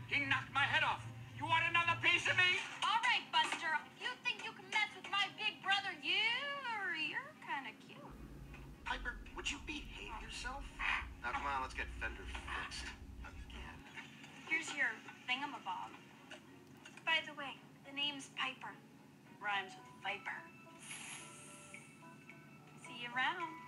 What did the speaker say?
He knocked my head off. You want another piece of me? All right, Buster. If you think you can mess with my big brother, you're kind of cute. Piper, would you behave yourself? Now, come on, let's get Fender fixed. Again. Here's your thingamabob. By the way, the name's Piper. Rhymes with Viper. See you around.